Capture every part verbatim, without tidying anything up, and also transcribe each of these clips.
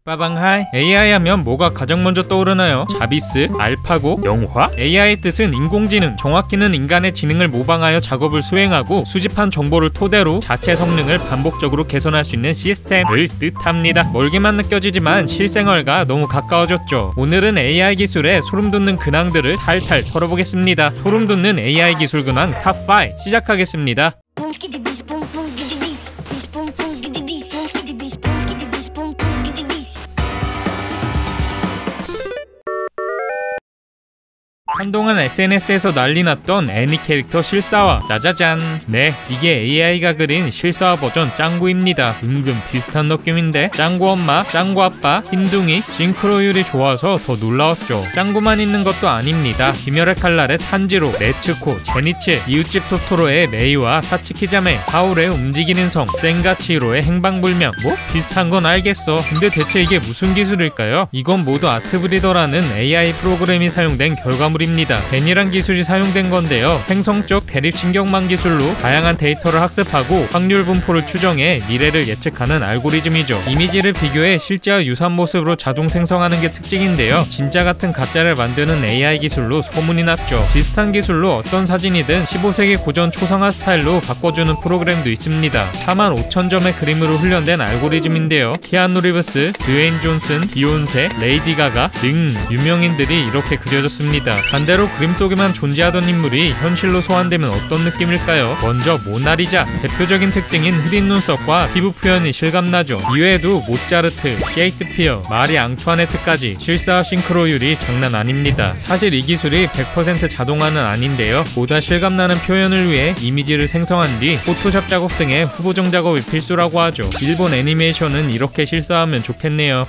빠방하이. 에이아이 하면 뭐가 가장 먼저 떠오르나요? 자비스, 알파고, 영화? 에이아이의 뜻은 인공지능, 정확히는 인간의 지능을 모방하여 작업을 수행하고 수집한 정보를 토대로 자체 성능을 반복적으로 개선할 수 있는 시스템을 뜻합니다. 멀게만 느껴지지만 실생활과 너무 가까워졌죠. 오늘은 에이아이 기술의 소름돋는 근황들을 탈탈 털어보겠습니다. 소름돋는 에이아이 기술 근황 탑 오 시작하겠습니다. 한동안 에스엔에스에서 난리났던 애니 캐릭터 실사화. 짜자잔. 네, 이게 에이아이가 그린 실사화 버전 짱구입니다. 은근 비슷한 느낌인데 짱구 엄마, 짱구 아빠, 흰둥이 싱크로율이 좋아서 더 놀라웠죠. 짱구만 있는 것도 아닙니다. 귀멸의 칼날의 탄지로, 네츠코, 제니치, 이웃집 토토로의 메이와 사츠키 자매, 하울의 움직이는 성, 센가치히로의 행방불명. 뭐? 비슷한 건 알겠어. 근데 대체 이게 무슨 기술일까요? 이건 모두 아트브리더라는 에이아이 프로그램이 사용된 결과물입니다. 벤이란 기술이 사용된 건데요. 행성적 대립신경망 기술로 다양한 데이터를 학습하고 확률 분포를 추정해 미래를 예측하는 알고리즘이죠. 이미지를 비교해 실제와 유사한 모습으로 자동 생성하는 게 특징인데요. 진짜 같은 가짜를 만드는 에이아이 기술로 소문이 났죠. 비슷한 기술로 어떤 사진이든 십오 세기 고전 초상화 스타일로 바꿔주는 프로그램도 있습니다. 사만 오천 점의 그림으로 훈련된 알고리즘인데요. 키아누 리브스, 드웨인 존슨, 비욘세, 레이디 가가 등 유명인들이 이렇게 그려졌습니다. 반대로 그림 속에만 존재하던 인물이 현실로 소환되면 어떤 느낌일까요? 먼저 모나리자. 대표적인 특징인 흐린 눈썹과 피부 표현이 실감나죠. 이외에도 모차르트, 셰익스피어, 마리 앙투아네트까지 실사와 싱크로율이 장난 아닙니다. 사실 이 기술이 백 퍼센트 자동화는 아닌데요. 보다 실감나는 표현을 위해 이미지를 생성한 뒤 포토샵 작업 등의 후보정 작업이 필수라고 하죠. 일본 애니메이션은 이렇게 실사하면 좋겠네요.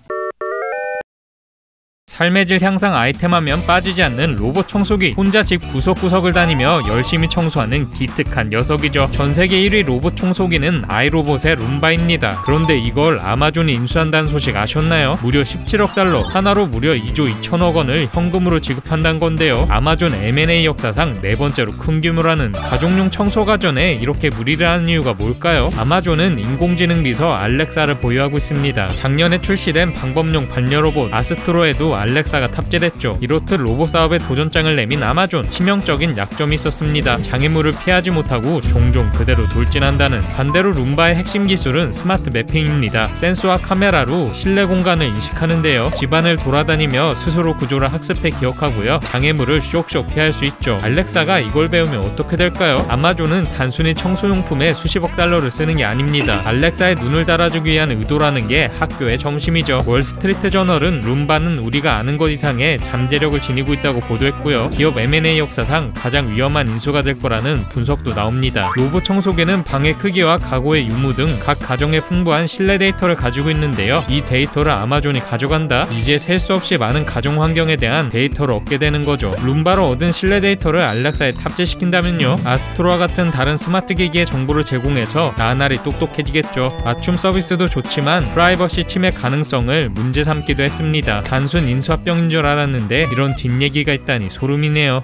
삶의 질 향상 아이템 하면 빠지지 않는 로봇 청소기. 혼자 집 구석구석을 다니며 열심히 청소하는 기특한 녀석이죠. 전세계 일 위 로봇 청소기는 아이로봇의 룸바입니다. 그런데 이걸 아마존이 인수한다는 소식 아셨나요? 무려 십칠억 달러, 하나로 무려 이조 이천억 원을 현금으로 지급한다는 건데요. 아마존 엠 앤 에이 역사상 네 번째로 큰 규모라는. 가족용 청소가 전에 이렇게 무리를 하는 이유가 뭘까요? 아마존은 인공지능 비서 알렉사를 보유하고 있습니다. 작년에 출시된 방범용 반려 로봇 아스트로에도 알렉사가 탑재됐죠. 이렇듯 로봇 사업에 도전장을 내민 아마존. 치명적인 약점이 있었습니다. 장애물을 피하지 못하고 종종 그대로 돌진한다는. 반대로 룸바의 핵심 기술은 스마트 매핑입니다. 센서와 카메라로 실내 공간을 인식하는데요. 집안을 돌아다니며 스스로 구조를 학습해 기억하고요. 장애물을 쇽쇽 피할 수 있죠. 알렉사가 이걸 배우면 어떻게 될까요? 아마존은 단순히 청소용품에 수십억 달러를 쓰는 게 아닙니다. 알렉사의 눈을 달아주기 위한 의도라는 게 학교의 점심이죠. 월스트리트 저널은 룸바는 우리가 아는 것 이상의 잠재력을 지니고 있다고 보도했고요. 기업 엠 앤 에이 역사상 가장 위험한 인수가 될 거라는 분석도 나옵니다. 로봇 청소기는 방의 크기와 가구의 유무 등 각 가정에 풍부한 실내 데이터를 가지고 있는데요. 이 데이터를 아마존이 가져간다? 이제 셀 수 없이 많은 가정 환경에 대한 데이터를 얻게 되는 거죠. 룸바로 얻은 실내 데이터를 알렉사에 탑재시킨다면요. 아스트로와 같은 다른 스마트 기기의 정보를 제공해서 나날이 똑똑해지겠죠. 맞춤 서비스도 좋지만 프라이버시 침해 가능성을 문제 삼기도 했습니다. 단순 인수합병인 줄 알았는데 이런 뒷얘기가 있다니 소름이네요.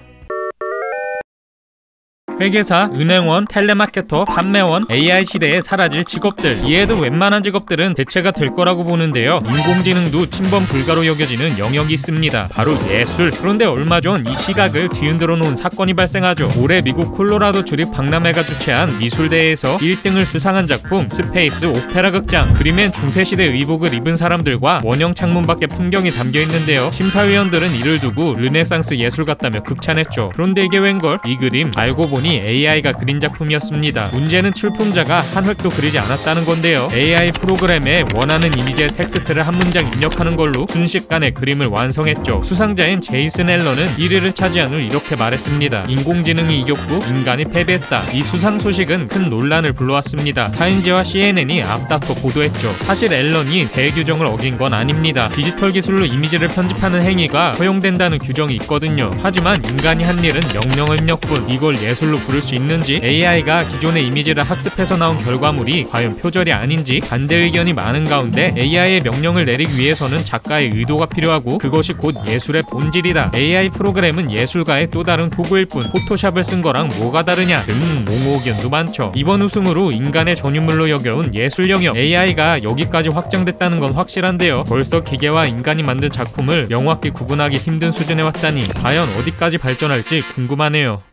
회계사, 은행원, 텔레마케터, 판매원, 에이아이 시대에 사라질 직업들. 이에도 웬만한 직업들은 대체가 될 거라고 보는데요. 인공지능도 침범 불가로 여겨지는 영역이 있습니다. 바로 예술. 그런데 얼마 전 이 시각을 뒤흔들어 놓은 사건이 발생하죠. 올해 미국 콜로라도 주립 박람회가 주최한 미술대회에서 일 등을 수상한 작품 스페이스 오페라 극장. 그림엔 중세시대 의복을 입은 사람들과 원형 창문 밖의 풍경이 담겨 있는데요. 심사위원들은 이를 두고 르네상스 예술 같다며 극찬했죠. 그런데 이게 웬걸? 이 그림 알고 보니 에이아이가 그린 작품이었습니다. 문제는 출품자가 한 획도 그리지 않았다는 건데요. 에이아이 프로그램에 원하는 이미지의 텍스트를 한 문장 입력하는 걸로 순식간에 그림을 완성했죠. 수상자인 제이슨 앨런은 일 위를 차지한 후 이렇게 말했습니다. 인공지능이 이겼고 인간이 패배했다. 이 수상 소식은 큰 논란을 불러왔습니다. 타임지와 씨 엔 엔이 앞다퉈 보도했죠. 사실 앨런이 대규정을 어긴 건 아닙니다. 디지털 기술로 이미지를 편집하는 행위가 허용된다는 규정이 있거든요. 하지만 인간이 한 일은 명령을 입력뿐. 이걸 예술로 부를 수 있는지, 에이아이가 기존의 이미지를 학습해서 나온 결과물이 과연 표절이 아닌지 반대 의견이 많은 가운데 에이아이의 명령을 내리기 위해서는 작가의 의도가 필요하고 그것이 곧 예술의 본질이다. 에이아이 프로그램은 예술가의 또 다른 도구일 뿐 포토샵을 쓴 거랑 뭐가 다르냐 등 옹호 의견도 많죠. 이번 우승으로 인간의 전유물로 여겨온 예술 영역 에이아이가 여기까지 확장됐다는 건 확실한데요. 벌써 기계와 인간이 만든 작품을 명확히 구분하기 힘든 수준에 왔다니 과연 어디까지 발전할지 궁금하네요.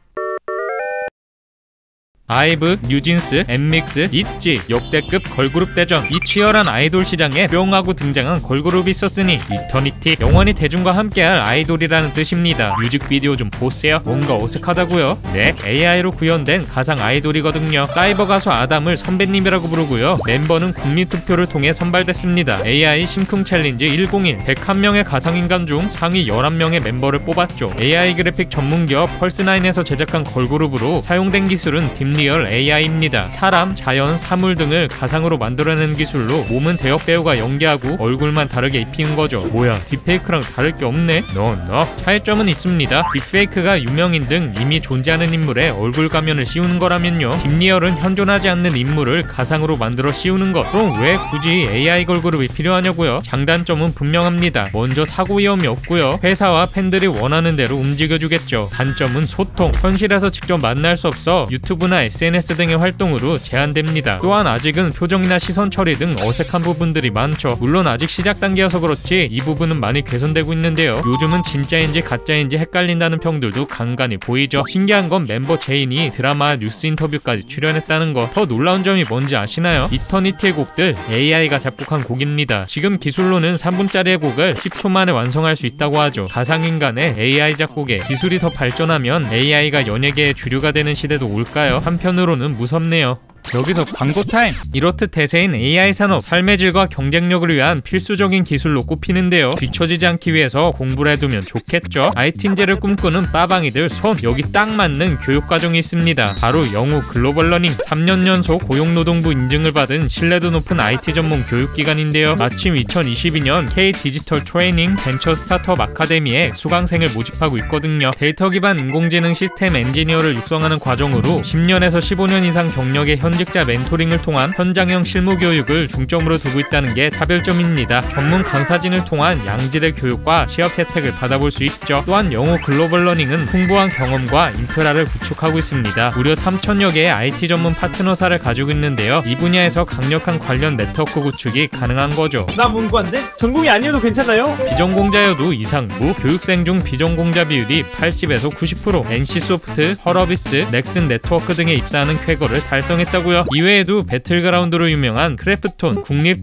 아이브, 뉴진스, 엠믹스, 있지 역대급 걸그룹 대전. 이 치열한 아이돌 시장에 뿅 하고 등장한 걸그룹이 있었으니 이터니티, 영원히 대중과 함께할 아이돌이라는 뜻입니다. 뮤직비디오 좀 보세요. 뭔가 어색하다고요? 네, 에이아이로 구현된 가상 아이돌이거든요. 사이버 가수 아담을 선배님이라고 부르고요. 멤버는 국민투표를 통해 선발됐습니다. 에이아이 심쿵 챌린지 백일, 백일 명의 가상인간 중 상위 열한 명의 멤버를 뽑았죠. 에이아이 그래픽 전문기업 펄스나인에서 제작한 걸그룹으로 사용된 기술은 딥 리얼 에이아이입니다. 사람, 자연, 사물 등을 가상으로 만들어내는 기술로 몸은 대역 배우가 연기하고 얼굴만 다르게 입히는 거죠. 뭐야, 딥페이크랑 다를 게 없네? 노, 노. 차이점은 있습니다. 딥페이크가 유명인 등 이미 존재하는 인물에 얼굴 가면을 씌우는 거라면요, 딥리얼은 현존하지 않는 인물을 가상으로 만들어 씌우는 것. 그럼 왜 굳이 에이아이 걸그룹이 필요하냐고요? 장단점은 분명합니다. 먼저 사고 위험이 없고요. 회사와 팬들이 원하는 대로 움직여주겠죠. 단점은 소통. 현실에서 직접 만날 수 없어 유튜브나 에스엔에스 등의 활동으로 제한됩니다. 또한 아직은 표정이나 시선 처리 등 어색한 부분들이 많죠. 물론 아직 시작 단계여서 그렇지 이 부분은 많이 개선되고 있는데요. 요즘은 진짜인지 가짜인지 헷갈린다는 평들도 간간히 보이죠. 신기한 건 멤버 제인이 드라마 뉴스 인터뷰까지 출연했다는 거. 더 놀라운 점이 뭔지 아시나요? 이터니티의 곡들 에이아이가 작곡한 곡입니다. 지금 기술로는 삼 분짜리의 곡을 십 초 만에 완성할 수 있다고 하죠. 가상인간의 에이아이 작곡에 기술이 더 발전하면 에이아이가 연예계의 주류가 되는 시대도 올까요? 한편으로는 무섭네요. 여기서 광고 타임! 이렇듯 대세인 에이아이 산업, 삶의 질과 경쟁력을 위한 필수적인 기술로 꼽히는데요. 뒤처지지 않기 위해서 공부를 해두면 좋겠죠. 아이티 인재를 꿈꾸는 빠방이들 손! 여기 딱 맞는 교육과정이 있습니다. 바로 영우 글로벌러닝. 삼 년 연속 고용노동부 인증을 받은 신뢰도 높은 아이티 전문 교육기관인데요. 마침 이천이십이 년 K 디지털 트레이닝 벤처 스타트업 아카데미에 수강생을 모집하고 있거든요. 데이터 기반 인공지능 시스템 엔지니어를 육성하는 과정으로 십 년에서 십오 년 이상 경력의 현 현직자 멘토링을 통한 현장형 실무 교육을 중점으로 두고 있다는 게 차별점입니다. 전문 강사진을 통한 양질의 교육과 취업 혜택을 받아볼 수 있죠. 또한 영우 글로벌러닝은 풍부한 경험과 인프라를 구축하고 있습니다. 무려 삼천여 개의 아이티 전문 파트너사를 가지고 있는데요. 이 분야에서 강력한 관련 네트워크 구축이 가능한 거죠. 나 문과인데? 전공이 아니어도 괜찮아요? 비전공자여도 이상부, 교육생 중 비전공자 비율이 팔십에서 구십 퍼센트, 엔씨소프트, 펄어비스, 넥슨 네트워크 등에 입사하는 쾌거를 달성했다고 하고요. 이외에도 배틀그라운드로 유명한 크래프톤,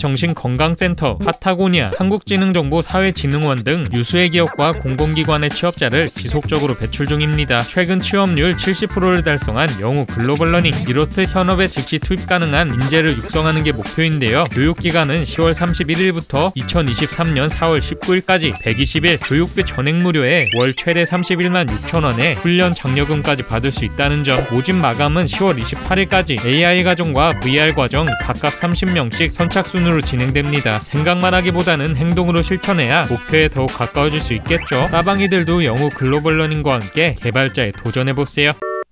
국립정신건강센터, 파타고니아, 한국지능정보사회진흥원 등 유수의 기업과 공공기관의 취업자를 지속적으로 배출 중입니다. 최근 취업률 칠십 퍼센트를 달성한 영우 글로벌러닝. 이렇듯 현업에 즉시 투입 가능한 인재를 육성하는 게 목표인데요. 교육기간은 시월 삼십일일부터 이천이십삼 년 사월 십구일까지 백이십 일, 교육비 전액 무료에 월 최대 삼십일만 육천 원에 훈련 장려금까지 받을 수 있다는 점. 모집 마감은 시월 이십팔일까지. 에이아이 과정과 브이알 과정 각각 삼십 명씩 선착순으로 진행됩니다. 생각만 하기보다는 행동으로 실천해야 목표에 더욱 가까워질 수 있겠죠. 빠방이들도 영우 글로벌러닝과 함께 개발자에 도전해보세요.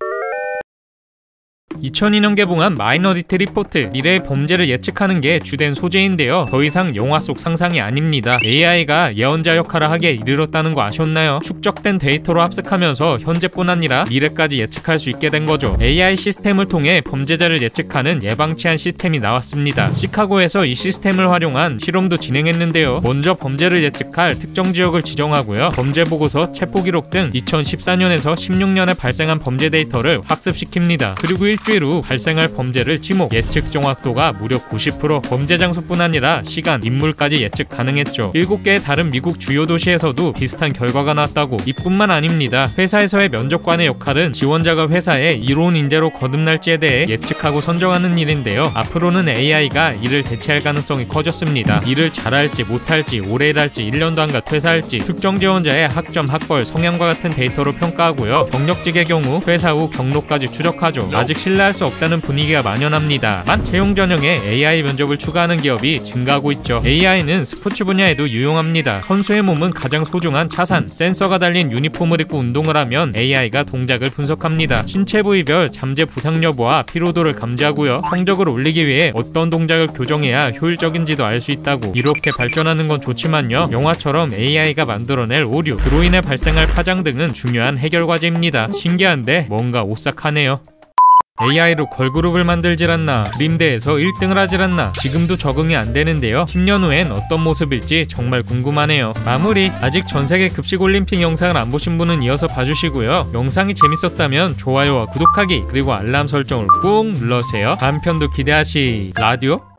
이천이 년 개봉한 마이너리티 리포트. 미래의 범죄를 예측하는 게 주된 소재인데요. 더 이상 영화 속 상상이 아닙니다. 에이아이가 예언자 역할을 하기에 이르렀다는 거 아셨나요? 축적된 데이터로 합숙하면서 현재뿐 아니라 미래까지 예측할 수 있게 된 거죠. 에이아이 시스템을 통해 범죄자를 예측하는 예방치안 시스템이 나왔습니다. 시카고에서 이 시스템을 활용한 실험도 진행했는데요. 먼저 범죄를 예측할 특정 지역을 지정하고요. 범죄 보고서, 체포 기록 등 이천십사 년에서 십육 년에 발생한 범죄 데이터를 학습시킵니다. 그리고 일주일 후 발생할 범죄를 지목. 예측 정확도가 무려 구십 퍼센트, 범죄 장소뿐 아니라 시간, 인물까지 예측 가능했죠. 일곱 개의 다른 미국 주요 도시에서도 비슷한 결과가 나왔다고. 이뿐만 아닙니다. 회사에서의 면접관의 역할은 지원자가 회사에 이로운 인재로 거듭날지에 대해 예측하고 선정하는 일인데요. 앞으로는 에이아이가 이를 대체할 가능성이 커졌습니다. 일을 잘할지 못할지, 오래 일할지, 일 년도 안가 퇴사할지 특정 지원자의 학점, 학벌, 성향과 같은 데이터로 평가하고요. 경력직의 경우 퇴사 후 경로까지 추적하죠. 아직 실 신뢰할 수 없다는 분위기가 만연합니다. 만 채용 전형에 에이아이 면접을 추가하는 기업이 증가하고 있죠. 에이아이는 스포츠 분야에도 유용합니다. 선수의 몸은 가장 소중한 자산. 센서가 달린 유니폼을 입고 운동을 하면 에이아이가 동작을 분석합니다. 신체 부위별 잠재 부상 여부와 피로도를 감지하고요. 성적을 올리기 위해 어떤 동작을 교정해야 효율적인지도 알 수 있다고. 이렇게 발전하는 건 좋지만요, 영화처럼 에이아이가 만들어낼 오류, 그로 인해 발생할 파장 등은 중요한 해결 과제입니다. 신기한데 뭔가 오싹하네요. 에이아이로 걸그룹을 만들질 않나, 그림대에서 일 등을 하질 않나, 지금도 적응이 안 되는데요. 십 년 후엔 어떤 모습일지 정말 궁금하네요. 마무리. 아직 전세계 급식올림픽 영상을 안 보신 분은 이어서 봐주시고요. 영상이 재밌었다면 좋아요와 구독하기, 그리고 알람 설정을 꾹 눌러주세요. 다음 편도 기대하시. 라디오?